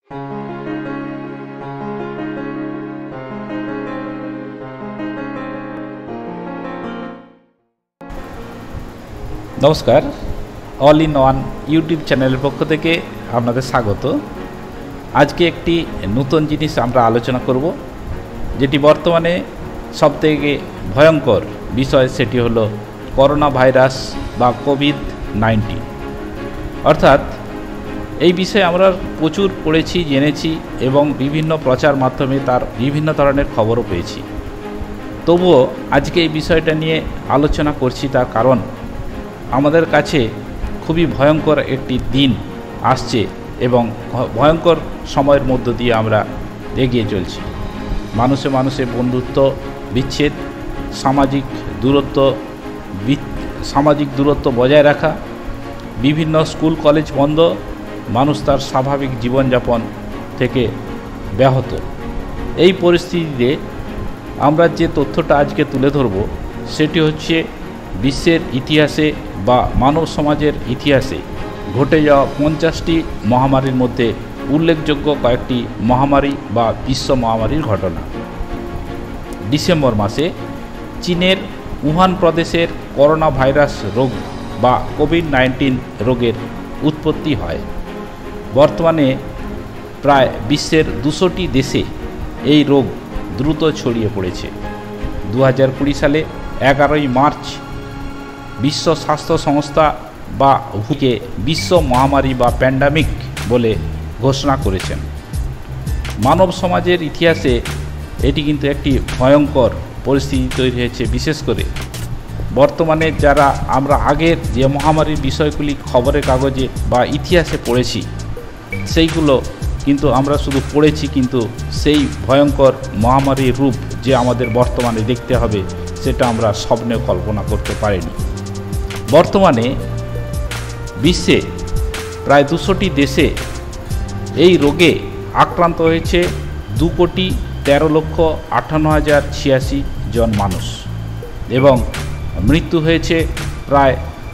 নমস্কার, all in one YouTube চ্যানেলের পক্ষ থেকে আপনাদের স্বাগত। আজকে একটি নতুন জিনিস আমরা আলোচনা করব, যেটি বর্তমানে সবথেকে ভয়ঙ্কর বিষয়, সেটি হলো করোনা ভাইরাস বা কোভিড-19। অর্থাৎ এই বিষয়ে আমরা প্রচুর পড়েছি, জেনেছি এবং বিভিন্ন প্রচার মাধ্যমে তার বিভিন্ন ধরনের খবরও পেয়েছি। তবুও আজকে এই বিষয়টা নিয়ে আলোচনা করছি, তার কারণ আমাদের কাছে খুবই ভয়ঙ্কর একটি দিন আসছে এবং ভয়ঙ্কর সময়ের মধ্য দিয়ে আমরা এগিয়ে চলছি। মানুষে মানুষে বন্ধুত্ব বিচ্ছেদ, সামাজিক দূরত্ব বজায় রাখা, বিভিন্ন স্কুল কলেজ বন্ধ, মানুষ তার স্বাভাবিক জীবনযাপন থেকে ব্যাহত। এই পরিস্থিতিতে আমরা যে তথ্যটা আজকে তুলে ধরব সেটি হচ্ছে বিশ্বের ইতিহাসে বা মানব সমাজের ইতিহাসে ঘটে যাওয়া 50টি মহামারীর মধ্যে উল্লেখযোগ্য কয়েকটি মহামারী বা বিশ্ব মহামারীর ঘটনা। ডিসেম্বর মাসে চীনের উহান প্রদেশের করোনা ভাইরাস রোগ বা কোভিড-19 রোগের উৎপত্তি হয়। বর্তমানে প্রায় বিশ্বের 200টি দেশে এই রোগ দ্রুত ছড়িয়ে পড়েছে। 2020 সালে 11ই মার্চ বিশ্ব স্বাস্থ্য সংস্থা বা হুকে বিশ্ব মহামারী বা প্যান্ডামিক বলে ঘোষণা করেছেন। মানব সমাজের ইতিহাসে এটি কিন্তু একটি ভয়ঙ্কর পরিস্থিতি তৈরি হয়েছে। বিশেষ করে বর্তমানে যারা আমরা আগের যে মহামারীর বিষয়গুলি খবরের কাগজে বা ইতিহাসে পড়েছি, সেইগুলো কিন্তু আমরা শুধু পড়েছি, কিন্তু সেই ভয়ঙ্কর মহামারীর রূপ যে আমাদের বর্তমানে দেখতে হবে সেটা আমরা স্বপ্নেও কল্পনা করতে পারিনি। বর্তমানে বিশ্বে প্রায় 200টি দেশে এই রোগে আক্রান্ত হয়েছে 2,13,58,086 জন মানুষ এবং মৃত্যু হয়েছে প্রায়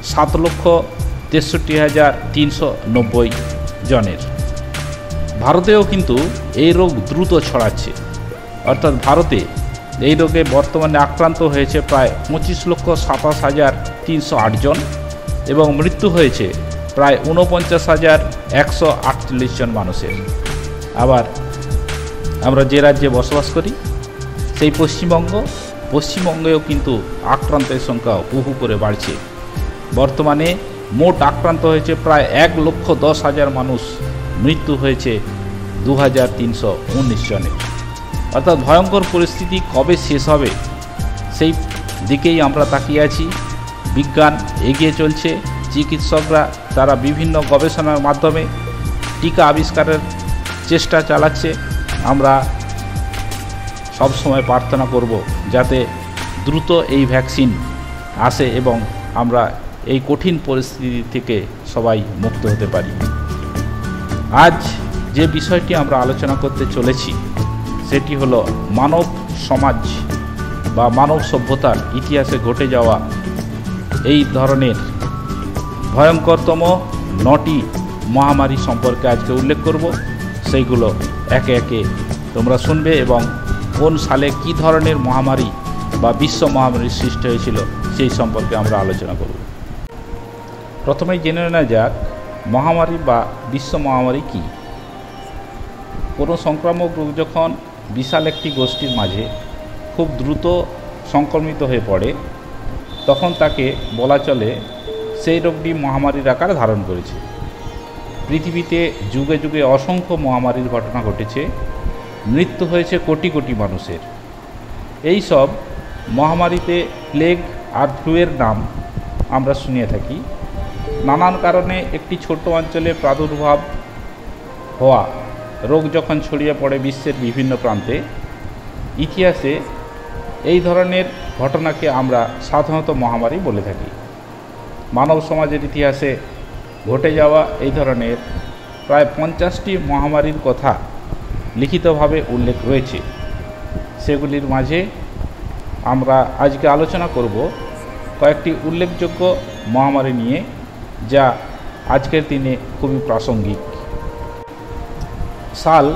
7,63,390 জনের। ভারতেও কিন্তু এই রোগ দ্রুত ছড়াচ্ছে। অর্থাৎ ভারতে এই রোগে বর্তমানে আক্রান্ত হয়েছে প্রায় 25,27,308 জন এবং মৃত্যু হয়েছে প্রায় 49,148 জন মানুষের। আবার আমরা যে রাজ্যে বসবাস করি সেই পশ্চিমবঙ্গেও কিন্তু আক্রান্তের সংখ্যা বহু করে বাড়ছে। বর্তমানে মোট আক্রান্ত হয়েছে প্রায় 1,10,000 মানুষ, মৃত্যু হয়েছে 2,319 জনের। অর্থাৎ ভয়ঙ্কর পরিস্থিতি কবে শেষ হবে সেই দিকেই আমরা তাকিয়ে আছি। বিজ্ঞান এগিয়ে চলছে, চিকিৎসকরা তারা বিভিন্ন গবেষণার মাধ্যমে টিকা আবিষ্কারের চেষ্টা চালাচ্ছে। আমরা সবসময় প্রার্থনা করব যাতে দ্রুত এই ভ্যাকসিন আসে এবং আমরা এই কঠিন পরিস্থিতি থেকে সবাই মুক্ত হতে পারি। আজ যে বিষয়টি আমরা আলোচনা করতে চলেছি সেটি হলো মানব সমাজ বা মানব সভ্যতার ইতিহাসে ঘটে যাওয়া এই ধরনের ভয়ঙ্করতম 9টি মহামারী সম্পর্কে আজকে উল্লেখ করব। সেইগুলো একে একে তোমরা শুনবে এবং কোন সালে কি ধরনের মহামারী বা বিশ্ব মহামারীর সৃষ্টি হয়েছিল সেই সম্পর্কে আমরা আলোচনা করব। প্রথমেই জেনে নেওয়া যাক মহামারী বা বিশ্ব মহামারী কী। কোনো সংক্রামক রোগ যখন বিশাল একটি গোষ্ঠীর মাঝে খুব দ্রুত সংক্রমিত হয়ে পড়ে, তখন তাকে বলা চলে সেই রোগটি মহামারীর আকার ধারণ করেছে। পৃথিবীতে যুগে যুগে অসংখ্য মহামারীর ঘটনা ঘটেছে, মৃত্যু হয়েছে কোটি কোটি মানুষের। এই সব মহামারীতে প্লেগ আর ফ্লুয়ের নাম আমরা শুনিয়ে থাকি। নানান কারণে একটি ছোট অঞ্চলে প্রাদুর্ভাব হওয়া রোগ যখন ছড়িয়ে পড়ে বিশ্বের বিভিন্ন প্রান্তে, ইতিহাসে এই ধরনের ঘটনাকে আমরা সাধারণত মহামারী বলে থাকি। মানব সমাজের ইতিহাসে ঘটে যাওয়া এই ধরনের প্রায় 50টি মহামারীর কথা লিখিতভাবে উল্লেখ রয়েছে। সেগুলির মাঝে আমরা আজকে আলোচনা করব কয়েকটি উল্লেখযোগ্য মহামারী নিয়ে, যা আজকের দিনে খুবই প্রাসঙ্গিক। সাল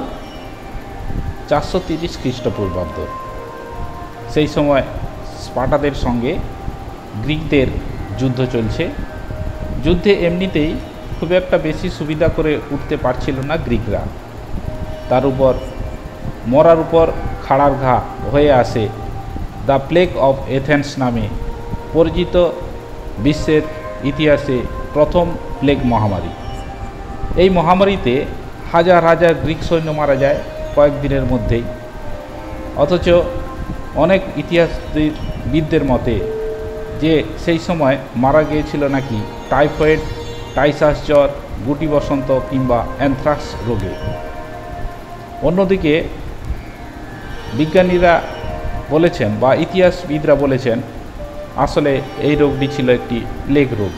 430 খ্রিস্টপূর্বাব্দ। সেই সময় স্পার্টাদের সঙ্গে গ্রিকদের যুদ্ধ চলছে। যুদ্ধে এমনিতেই খুব একটা বেশি সুবিধা করে উঠতে পারছিল না গ্রিকরা। তার উপর মরার উপর খাড়ার ঘা হয়ে আসে দ্য প্লেগ অফ এথেন্স নামে পরিচিত বিশ্বের ইতিহাসে প্রথম প্লেগ মহামারী। এই মহামারীতে হাজার হাজার গ্রিক সৈন্য মারা যায় কয়েকদিনের মধ্যেই। অথচ অনেক ইতিহাসবিদদের মতে যে সেই সময় মারা গিয়েছিল নাকি টাইফয়েড, টাইসাস জ্বর, গুটি বসন্ত কিংবা অ্যানথ্রাক্স রোগে। অন্যদিকে বিজ্ঞানীরা বলেছেন বা ইতিহাসবিদরা বলেছেন আসলে এই রোগটি ছিল একটি প্লেগ রোগ।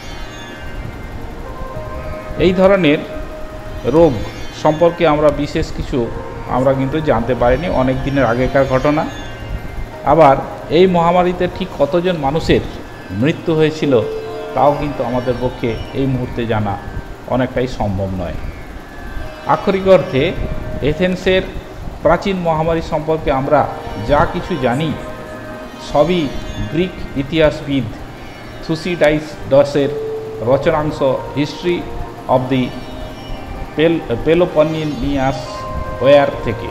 এই ধরনের রোগ সম্পর্কে আমরা বিশেষ কিছু কিন্তু জানতে পারিনি, অনেক দিনের আগেকার ঘটনা। আবার এই মহামারীতে ঠিক কতজন মানুষের মৃত্যু হয়েছিল তাও কিন্তু আমাদের পক্ষে এই মুহূর্তে জানা অনেকটাই সম্ভব নয়। আক্ষরিক অর্থে এথেন্সের প্রাচীন মহামারী সম্পর্কে আমরা যা কিছু জানি সবই গ্রিক ইতিহাসবিদ থুসিডাইডসের রচনাংশ history of the Peloponnesian war থেকে।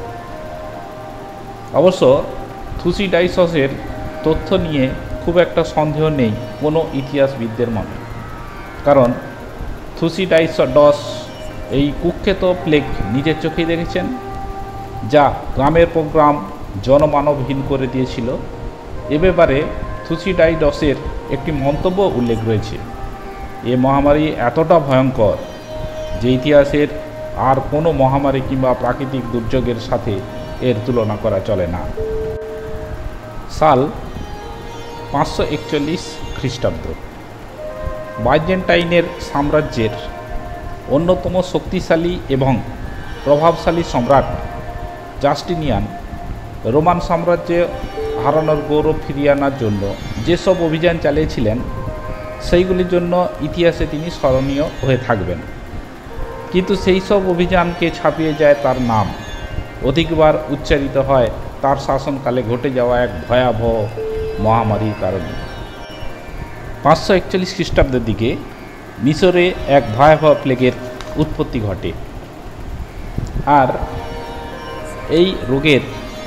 অবশ্য থুসিডাইডসের তথ্য নিয়ে খুব একটা সন্দেহ নেই কোনো ইতিহাসবিদদের মনে, কারণ থুসিডাইডস এই কুখ্যাত প্লেগ নিজের চোখেই দেখেছেন, যা গ্রামের পর গ্রাম জনমানবহীন করে দিয়েছিল। এ ব্যাপারে থুসিডাইডসের একটি মন্তব্য উল্লেখ রয়েছে, এ মহামারী এতটা ভয়ঙ্কর যে ইতিহাসের আর কোনো মহামারী কিংবা প্রাকৃতিক দুর্যোগের সাথে এর তুলনা করা চলে না। সাল 541 খ্রিস্টাব্দ। বাইজেন্টাইনের সাম্রাজ্যের অন্যতম শক্তিশালী এবং প্রভাবশালী সম্রাট জাস্টিনিয়ান রোমান সাম্রাজ্যে হারানোর গৌরব ফিরিয়ে আনার জন্য যেসব অভিযান চালিয়েছিলেন সেইগুলির জন্য ইতিহাসে তিনি স্মরণীয় হয়ে থাকবেন। কিন্তু সেই সব অভিযানকে ছাপিয়ে যায় তার নাম, অধিকবার উচ্চারিত হয় তার শাসনকালে ঘটে যাওয়া এক ভয়াবহ মহামারীর কারণে। 541 খ্রিস্টাব্দের দিকে মিশরে এক ভয়াবহ প্লেগের উৎপত্তি ঘটে। আর এই রোগের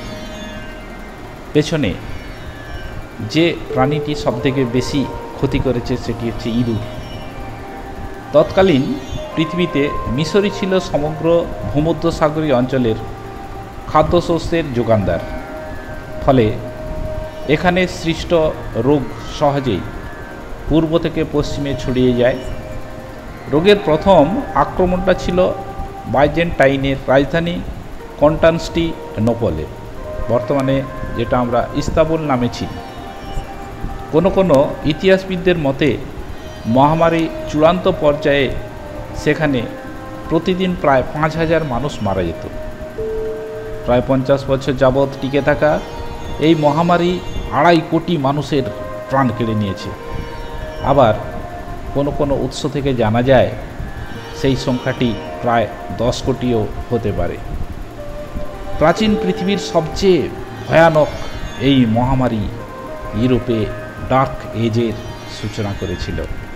পেছনে যে প্রাণীটি সবথেকে বেশি ক্ষতি করেছে সেটি হচ্ছে ইঁদুর। তৎকালীন পৃথিবীতে মিশরই ছিল সমগ্র ভূমধ্যসাগরীয় অঞ্চলের খাদ্যশস্যের যোগানদার। ফলে এখানে সৃষ্ট রোগ সহজেই পূর্ব থেকে পশ্চিমে ছড়িয়ে যায়। রোগের প্রথম আক্রমণটা ছিল বাইজেন্টাইনের রাজধানী কনস্টান্টিনোপলে, বর্তমানে যেটা আমরা ইস্তাম্বুল নামে চিনি। কোনো ইতিহাসবিদদের মতে মহামারী চূড়ান্ত পর্যায়ে সেখানে প্রতিদিন প্রায় 5000 মানুষ মারা যেত। প্রায় 50 বছর যাবৎ টিকে থাকা এই মহামারী 2.5 কোটি মানুষের প্রাণ কেড়ে নিয়েছে। আবার কোনো উৎস থেকে জানা যায় সেই সংখ্যাটি প্রায় 10 কোটিও হতে পারে। প্রাচীন পৃথিবীর সবচেয়ে ভয়ানক এই মহামারী ইউরোপে ডার্ক এজের সূচনা করেছিল।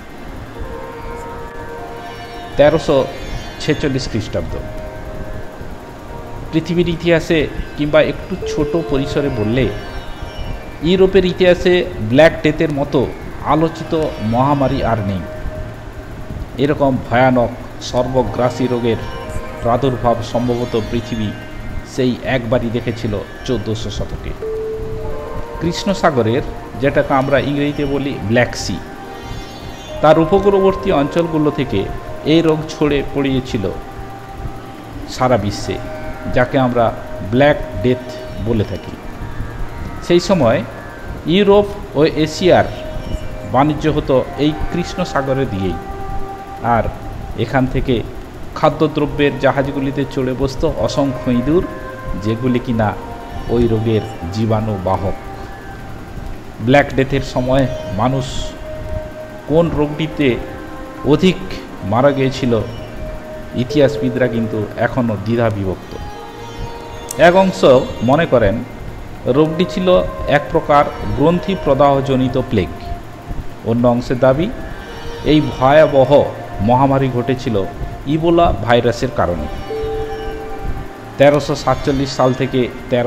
1346 খ্রিস্টাব্দ। পৃথিবীর ইতিহাসে কিংবা একটু ছোট পরিসরে বললে ইউরোপের ইতিহাসে ব্ল্যাক ডেথের মতো আলোচিত মহামারী আর নেই। এরকম ভয়ানক সর্বগ্রাসী রোগের প্রাদুর্ভাব সম্ভবত পৃথিবী সেই একবারই দেখেছিল 1400 শতকে। কৃষ্ণ সাগরের, যেটাকে আমরা ইংরেজিতে বলি ব্ল্যাক সি, তার উপকূলবর্তী অঞ্চলগুলো থেকে এই রোগ ছড়ে পড়িয়েছিল সারা বিশ্বে, যাকে আমরা ব্ল্যাক ডেথ বলে থাকি। সেই সময় ইউরোপ ও এশিয়ার বাণিজ্য হতো এই কৃষ্ণ সাগরে দিয়েই, আর এখান থেকে খাদ্যদ্রব্যের জাহাজগুলিতে চড়ে বসত অসংখ্য ইঁদুর, যেগুলি কিনা ওই রোগের জীবাণু বাহক। ব্ল্যাক ডেথের সময় মানুষ কোন রোগটিতে অধিক মারা গিয়েছিল ইতিহাসবিদরা কিন্তু এখনও দ্বিধা বিভক্ত। এক অংশ মনে করেন রোগটি ছিল এক প্রকার গ্রন্থি প্রদাহজনিত প্লেগ। অন্য অংশের দাবি এই ভয়াবহ মহামারী ঘটেছিল ইবোলা ভাইরাসের কারণে। 1347 সাল থেকে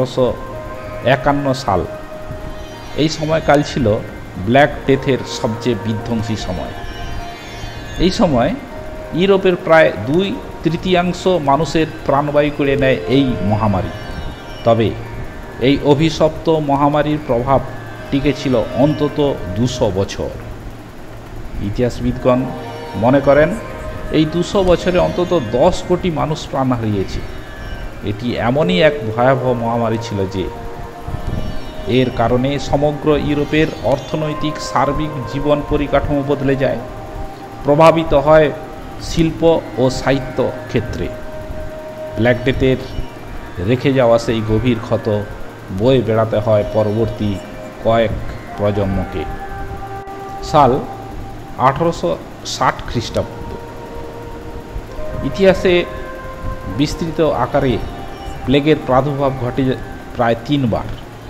1351 সাল এই সময়কাল ছিল ব্ল্যাক ডেথের সবচেয়ে বিধ্বংসী সময়। এই সময় ইউরোপের প্রায় 2/3 মানুষের প্রাণবায়ু কেড়ে নেয় এই মহামারী। তবে এই অভিশপ্ত মহামারীর প্রভাব টিকেছিল অন্তত 200 বছর। ইতিহাসবিদগণ মনে করেন এই 200 বছরে অন্তত 10 কোটি মানুষ প্রাণ হারিয়েছে। এটি এমনই এক ভয়াবহ মহামারী ছিল যে এর কারণে সমগ্র ইউরোপের অর্থনৈতিক সার্বিক জীবন পরিকাঠামো বদলে যায়, প্রভাবিত হয় শিল্প ও সাহিত্য ক্ষেত্রে। ব্ল্যাক ডেথের রেখে যাওয়া সেই গভীর ক্ষত বয়ে বেড়াতে হয় পরবর্তী কয়েক প্রজন্মকে। সাল 1860 খ্রিস্টাব্দ। ইতিহাসে বিস্তৃত আকারে প্লেগের প্রাদুর্ভাব ঘটে প্রায় 3 বার।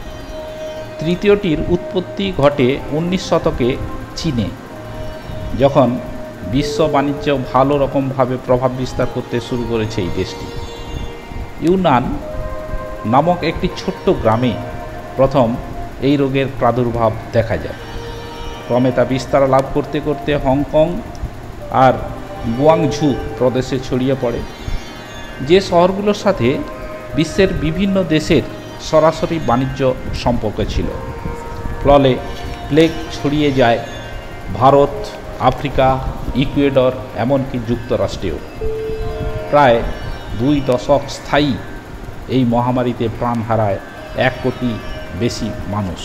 তৃতীয়টির উৎপত্তি ঘটে 19 শতকে চীনে, যখন বিশ্ব বাণিজ্য ভালো রকমভাবে প্রভাব বিস্তার করতে শুরু করেছে এই দেশটি। ইউনান নামক একটি ছোট্ট গ্রামে প্রথম এই রোগের প্রাদুর্ভাব দেখা যায়। ক্রমে তা বিস্তার লাভ করতে করতে হংকং আর গুয়াংঝু প্রদেশে ছড়িয়ে পড়ে, যে শহরগুলোর সাথে বিশ্বের বিভিন্ন দেশের সরাসরি বাণিজ্য সম্পর্ক ছিল। ফলে প্লেগ ছড়িয়ে যায় ভারত, আফ্রিকা, ইকুয়েডর, এমনকি যুক্তরাষ্ট্রেও। প্রায় 2 দশক স্থায়ী এই মহামারীতে প্রাণ হারায় 1 কোটি বেশি মানুষ।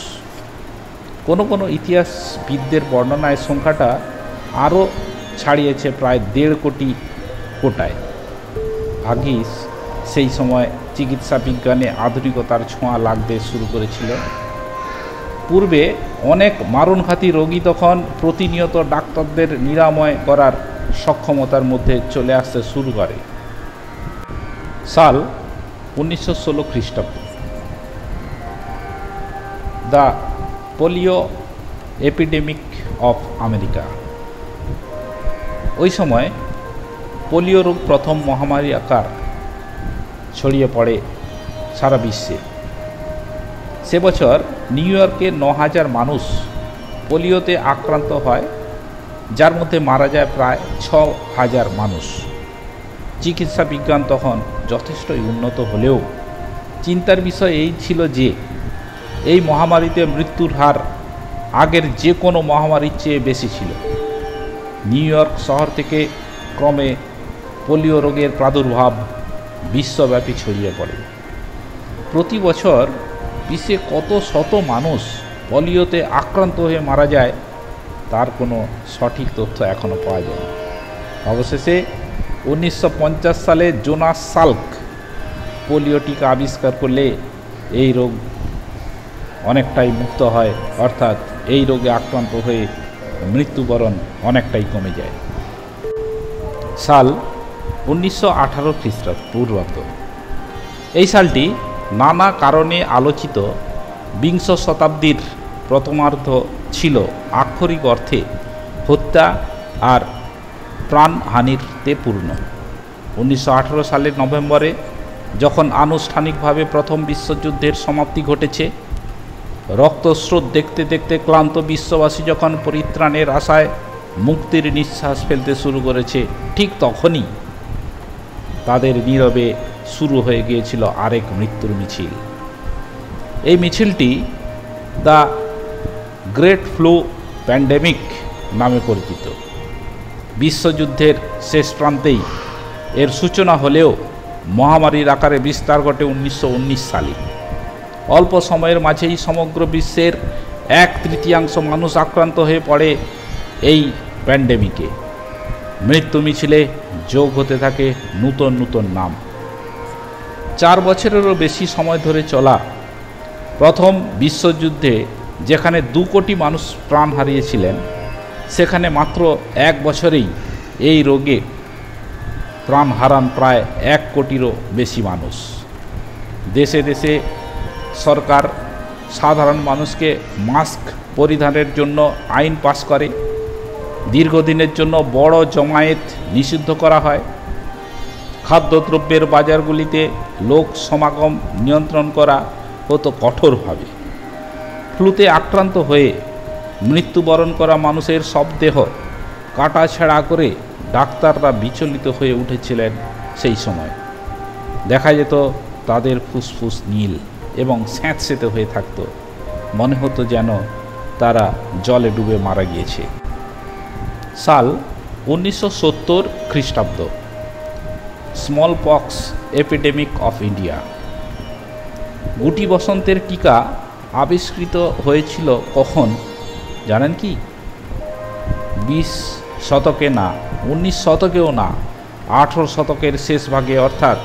কোনো ইতিহাসবিদদের বর্ণনায় সংখ্যাটা আরও ছাড়িয়েছে প্রায় 1.5 কোটি কোটায়। ভাগ্যিস সেই সময় চিকিৎসা বিজ্ঞানে আধুনিকতার ছোঁয়া লাগতে শুরু করেছিল। পূর্বে অনেক মারণঘাতী রোগী তখন প্রতিনিয়ত ডাক্তারদের নিরাময় করার সক্ষমতার মধ্যে চলে আসতে শুরু করে। সাল 1916 খ্রিস্টাব্দ। The polio epidemic of America. ওই সময় পোলিও রোগ প্রথম মহামারী আকার ছড়িয়ে পড়ে সারা বিশ্বে। সে বছর নিউ ইয়র্কে 9000 মানুষ পোলিওতে আক্রান্ত হয়, যার মধ্যে মারা যায় প্রায় 6000 মানুষ। চিকিৎসা বিজ্ঞান তখন যথেষ্টই উন্নত হলেও চিন্তার বিষয় এই ছিল যে এই মহামারীতে মৃত্যুর হার আগের যে কোনো মহামারীর চেয়ে বেশি ছিল। নিউ ইয়র্ক শহর থেকে ক্রমে পোলিও রোগের প্রাদুর্ভাব বিশ্বব্যাপী ছড়িয়ে পড়ে। প্রতি বছর বিশ্বে কত শত মানুষ পোলিওতে আক্রান্ত হয়ে মারা যায় তার কোনো সঠিক তথ্য এখনও পাওয়া যায়। অবশেষে 1950 সালে জোনাস সাল্ক পোলিও টিকা আবিষ্কার করলে এই রোগ অনেকটাই মুক্ত হয়, অর্থাৎ এই রোগে আক্রান্ত হয়ে মৃত্যুবরণ অনেকটাই কমে যায়। সাল 1918 খ্রিস্টপূর্বাব্দ। এই সালটি নানা কারণে আলোচিত বিংশ শতাব্দীর প্রথমার্ধ ছিল আক্ষরিক অর্থে হত্যা আর প্রাণহানিতে পূর্ণ। 1918 সালের নভেম্বরে যখন আনুষ্ঠানিকভাবে প্রথম বিশ্বযুদ্ধের সমাপ্তি ঘটেছে, রক্তস্রোত দেখতে দেখতে ক্লান্ত বিশ্ববাসী যখন পরিত্রাণের আশায় মুক্তির নিঃশ্বাস ফেলতে শুরু করেছে, ঠিক তখনই তাদের নীরবে শুরু হয়ে গিয়েছিল আরেক মৃত্যুর মিছিল। এই মিছিলটি দ্য গ্রেট ফ্লু প্যান্ডেমিক নামে পরিচিত। বিশ্বযুদ্ধের শেষ প্রান্তেই এর সূচনা হলেও মহামারীর আকারে বিস্তার ঘটে 1919 সালে। অল্প সময়ের মাঝেই সমগ্র বিশ্বের 1/3 মানুষ আক্রান্ত হয়ে পড়ে এই প্যান্ডেমিকে। মৃত্যু মিছিলে যোগ হতে থাকে নূতন নূতন নাম। 4 বছরেরও বেশি সময় ধরে চলা প্রথম বিশ্বযুদ্ধে যেখানে 2 কোটি মানুষ প্রাণ হারিয়েছিলেন, সেখানে মাত্র 1 বছরেই এই রোগে প্রাণ হারান প্রায় 1 কোটিরও বেশি মানুষ। দেশে দেশে সরকার সাধারণ মানুষকে মাস্ক পরিধানের জন্য আইন পাস করে। দীর্ঘদিনের জন্য বড় জমায়েত নিষিদ্ধ করা হয়। খাদ্যদ্রব্যের বাজারগুলিতে লোক সমাগম নিয়ন্ত্রণ করা হতো কঠোরভাবে। ফ্লুতে আক্রান্ত হয়ে মৃত্যুবরণ করা মানুষের সব দেহ কাটাছেঁড়া করে ডাক্তাররা বিচলিত হয়ে উঠেছিলেন। সেই সময় দেখা যেত তাদের ফুসফুস নীল এবং স্যাঁতসেঁতে হয়ে থাকত, মনে হতো যেন তারা জলে ডুবে মারা গিয়েছে। সাল 1970 খ্রিস্টাব্দ। Smallpox epidemic of India. গুটি বসন্তের টিকা আবিষ্কৃত হয়েছিল কখন জানেন কি? 20 শতকে না, 19 শতকেও না, 18 শতকের শেষ ভাগে অর্থাৎ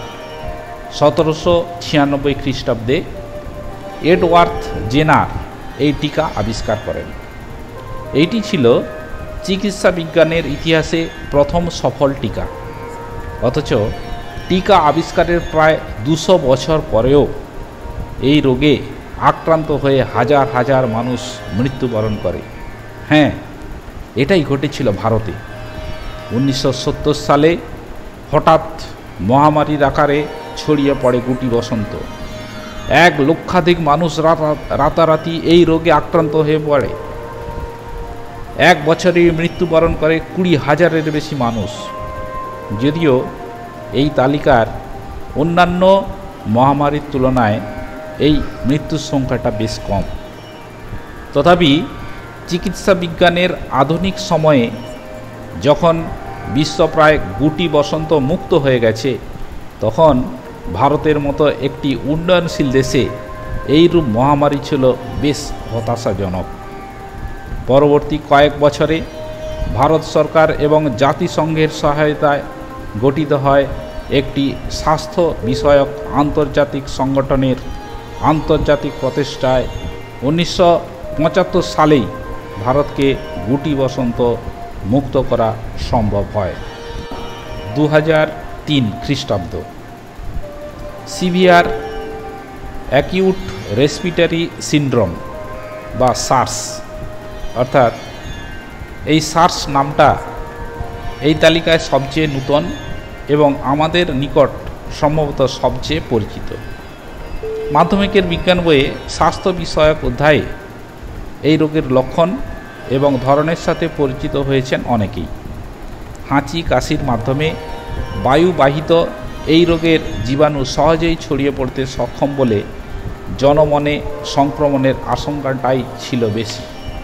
1796 খ্রিস্টাব্দে এডওয়ার্থ জেনার এই টিকা আবিষ্কার করেন। এইটি ছিল চিকিৎসা বিজ্ঞানের ইতিহাসে প্রথম সফল টিকা। অথচ টিকা আবিষ্কারের প্রায় 200 বছর পরেও এই রোগে আক্রান্ত হয়ে হাজার হাজার মানুষ মৃত্যুবরণ করে। হ্যাঁ, এটাই ঘটেছিল ভারতে। 1970 সালে হঠাৎ মহামারীর আকারে ছড়িয়ে পড়ে গুটি বসন্ত। 1 লক্ষাধিক মানুষ রাতারাতি এই রোগে আক্রান্ত হয়ে পড়ে। 1 বছরে মৃত্যুবরণ করে 20,000-এর বেশি মানুষ। যদিও এই তালিকার অন্যান্য মহামারীর তুলনায় এই মৃত্যুর সংখ্যাটা বেশ কম। তথাপি চিকিৎসা বিজ্ঞানের আধুনিক সময়ে যখন বিশ্ব প্রায় গুটি বসন্ত মুক্ত হয়ে গেছে, তখন ভারতের মতো একটি উন্নয়নশীল দেশে এইরূপ মহামারী ছিল বেশ হতাশাজনক। পরবর্তী কয়েক বছরে ভারত সরকার এবং জাতিসংঘের সহায়তায় গঠিত হয় একটি স্বাস্থ্য বিষয়ক আন্তর্জাতিক সংগঠনের আন্তর্জাতিক প্রচেষ্টায় 1975 সালেই ভারতকে গুটি বসন্ত মুক্ত করা সম্ভব হয়। 2003 খ্রিস্টাব্দ। সিভিয়ার অ্যাকিউট রেসপিরেটরি সিন্ড্রোম বা সার্স, অর্থাৎ এই সার্স নামটা এই তালিকায় সবচেয়ে নূতন এবং আমাদের নিকট সম্ভবত সবচেয়ে পরিচিত। মাধ্যমিকের বিজ্ঞান বইয়ে স্বাস্থ্য বিষয়ক অধ্যায়ে এই রোগের লক্ষণ এবং ধরনের সাথে পরিচিত হয়েছেন অনেকেই। হাঁচি কাশির মাধ্যমে বায়ুবাহিত এই রোগের জীবাণু সহজেই ছড়িয়ে পড়তে সক্ষম বলে জনমনে সংক্রমণের আশঙ্কাটাই ছিল বেশি।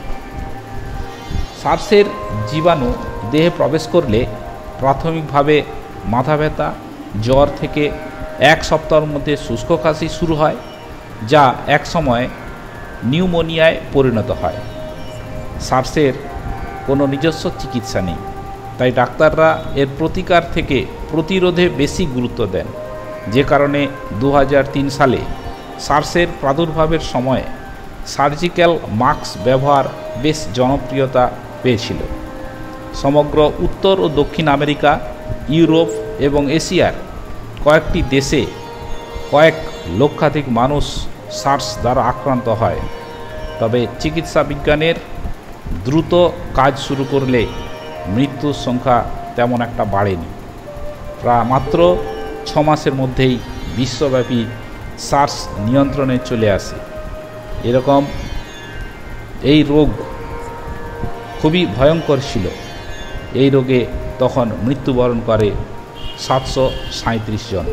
সার্সের জীবাণু দেহে প্রবেশ করলে প্রাথমিকভাবে মাথা ব্যথা, জ্বর থেকে 1 সপ্তাহের মধ্যে শুষ্ক কাশি শুরু হয়, যা এক সময় নিউমোনিয়ায় পরিণত হয়। সার্সের কোনো নিজস্ব চিকিৎসা নেই, তাই ডাক্তাররা এর প্রতিকার থেকে প্রতিরোধে বেশি গুরুত্ব দেন, যে কারণে 2003 সালে সার্সের প্রাদুর্ভাবের সময় সার্জিক্যাল মাস্ক ব্যবহার বেশ জনপ্রিয়তা পেয়েছিল। সমগ্র উত্তর ও দক্ষিণ আমেরিকা, ইউরোপ এবং এশিয়ার কয়েকটি দেশে কয়েক লক্ষাধিক মানুষ সার্স দ্বারা আক্রান্ত হয়। তবে চিকিৎসা বিজ্ঞানের দ্রুত কাজ শুরু করলে মৃত্যুর সংখ্যা তেমন একটা বাড়েনি। প্রায় মাত্র 6 মাসের মধ্যেই বিশ্বব্যাপী সার্স নিয়ন্ত্রণে চলে আসে। এরকম এই রোগ খুবই ভয়ঙ্কর ছিল। এই রোগে তখন মৃত্যুবরণ করে 737 জন।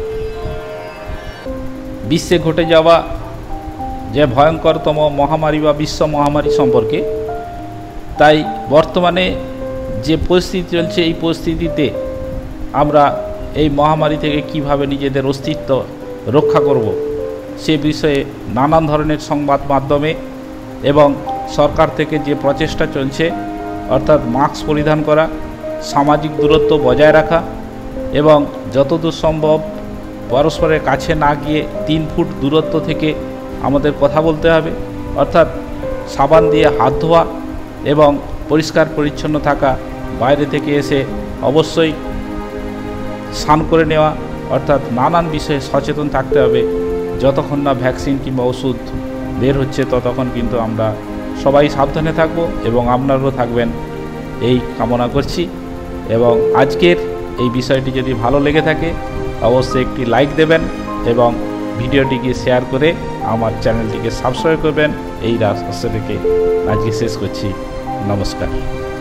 বিশ্বে ঘটে যাওয়া যে ভয়ঙ্করতম মহামারী বা বিশ্ব মহামারী সম্পর্কে, তাই বর্তমানে যে পরিস্থিতি চলছে, এই পরিস্থিতিতে আমরা এই মহামারী থেকে কিভাবে নিজেদের অস্তিত্ব রক্ষা করব, সে বিষয়ে নানান ধরনের সংবাদ মাধ্যমে এবং সরকার থেকে যে প্রচেষ্টা চলছে, অর্থাৎ মাস্ক পরিধান করা, সামাজিক দূরত্ব বজায় রাখা এবং যতদূর সম্ভব পরস্পরের কাছে না গিয়ে 3 ফুট দূরত্ব থেকে আমাদের কথা বলতে হবে, অর্থাৎ সাবান দিয়ে হাত ধোয়া এবং পরিষ্কার পরিচ্ছন্ন থাকা। বাইরে থেকে এসে অবশ্যই স্নান করে নেওয়া, অর্থাৎ নানান বিষয়ে সচেতন থাকতে হবে। যতক্ষণ না ভ্যাকসিন কিংবা ওষুধ বের হচ্ছে ততক্ষণ কিন্তু আমরা সবাই সাবধানে থাকব এবং আপনারাও থাকবেন এই কামনা করছি। এবং আজকের এই বিষয়টি যদি ভালো লেগে থাকে অবশ্যই একটি লাইক দেবেন এবং ভিডিওটিকে শেয়ার করে আমার চ্যানেলটিকে সাবস্ক্রাইব করবেন। এই আশা রেখে আজকে শেষ করছি। নমস্কার।